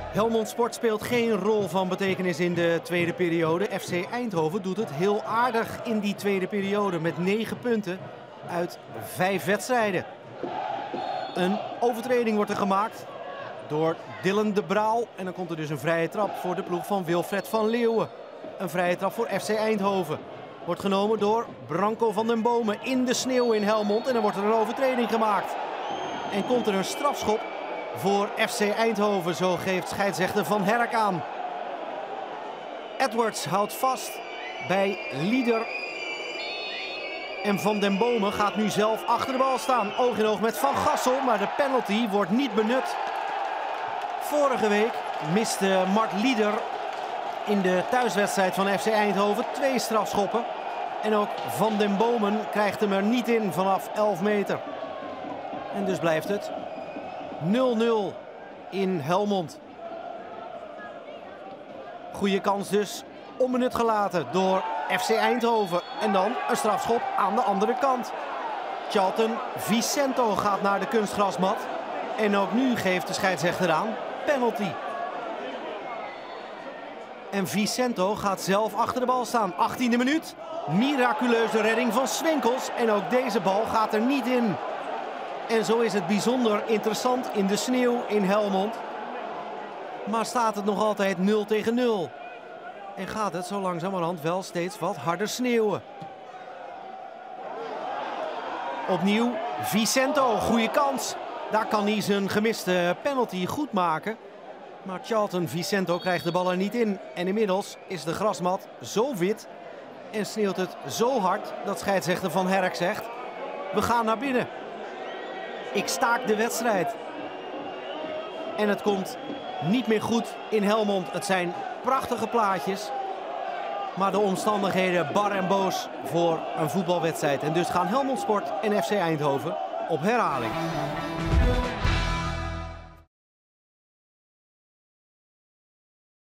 Helmond Sport speelt geen rol van betekenis in de tweede periode. FC Eindhoven doet het heel aardig in die tweede periode met 9 punten uit 5 wedstrijden. Een overtreding wordt er gemaakt door Dylan de Braal. En dan komt er dus een vrije trap voor de ploeg van Wilfred van Leeuwen. Een vrije trap voor FC Eindhoven. Wordt genomen door Branko van den Bomen in de sneeuw in Helmond. En dan wordt er een overtreding gemaakt. En komt er een strafschop voor FC Eindhoven. Zo geeft scheidsrechter Van Herk aan. Edwards houdt vast bij Lieder. En Van den Bomen gaat nu zelf achter de bal staan. Oog in oog met Van Gassel, maar de penalty wordt niet benut. Vorige week miste Mart Lieder in de thuiswedstrijd van FC Eindhoven 2 strafschoppen. En ook Van den Bomen krijgt hem er niet in vanaf 11 meter. En dus blijft het 0-0 in Helmond. Goede kans dus onbenut gelaten door FC Eindhoven. En dan een strafschop aan de andere kant. Charlton Vicento gaat naar de kunstgrasmat. En ook nu geeft de scheidsrechter aan penalty. En Vicento gaat zelf achter de bal staan. 18e minuut. Miraculeuze redding van Swinkels. En ook deze bal gaat er niet in. En zo is het bijzonder interessant in de sneeuw in Helmond. Maar staat het nog altijd 0-0. En gaat het zo langzamerhand wel steeds wat harder sneeuwen. Opnieuw Vicento, goede kans. Daar kan hij zijn gemiste penalty goed maken. Maar Charlton Vicento krijgt de bal er niet in. En inmiddels is de grasmat zo wit en sneeuwt het zo hard dat scheidsrechter Van Herk zegt: we gaan naar binnen. Ik staak de wedstrijd. En het komt niet meer goed in Helmond. Het zijn prachtige plaatjes. Maar de omstandigheden bar en boos voor een voetbalwedstrijd. En dus gaan Helmond Sport en FC Eindhoven op herhaling.